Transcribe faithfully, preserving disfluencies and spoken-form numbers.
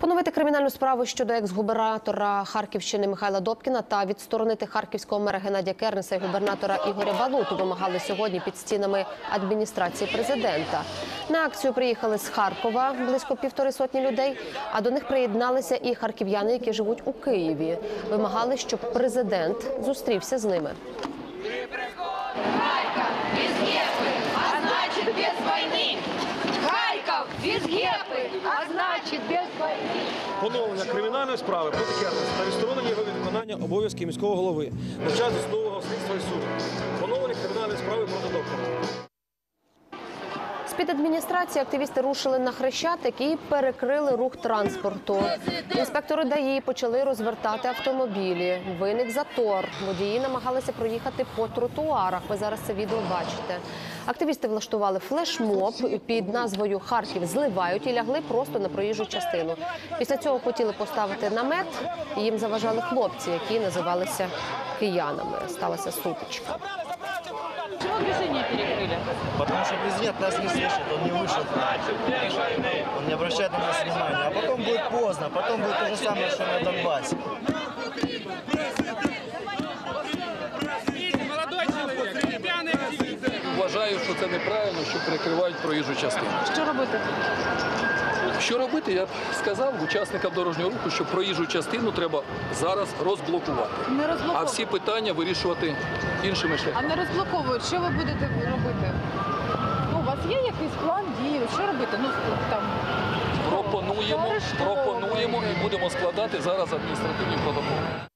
Поновити кримінальну справу щодо екс-губернатора Харківщини Михайла Добкіна та відсторонити харківського мера Геннадія Кернеса і губернатора Ігоря Балуту вимагали сьогодні під стінами адміністрації президента. На акцію приїхали з Харкова близько півтори сотні людей, а до них приєдналися і харків'яни, які живуть у Києві. Вимагали, щоб президент зустрівся з ними. Поновлення кримінальної справи проти Кернеса та відсторонення його від виконання обов'язків міського голови на час досудового слідства і суду. Поновлення кримінальної справи проти Добкіна. З-під адміністрації активісти рушили на Хрещатик і перекрили рух транспорту. Інспектори ДАІ почали розвертати автомобілі. Виник затор. Водії намагалися проїхати по тротуарах. Ви зараз це відео бачите. Активісти влаштували флешмоб під назвою «Харків зливають» і лягли просто на проїжджу частину. Після цього хотіли поставити намет, і їм заважали хлопці, які називалися киянами. Сталася сутичка. Почему движение перекрыли? Потому что президент нас не слышит, он не вышел. Он не обращает на нас внимания. А потом будет поздно, потом будет то же самое, что на Донбассе. Вважаю, що це неправильно, що перекривають проїжджу частину. Що робити? Що робити, я б сказав учасникам дорожнього руху, що проїжджу частину треба зараз розблокувати. Не розблоковують. А всі питання вирішувати іншими А шляхами. не розблоковують. Що ви будете робити? Ну, у вас є якийсь план дій? Що робити? Ну, там... Пропонуємо, пропонуємо і будемо складати зараз адміністративні протоколи.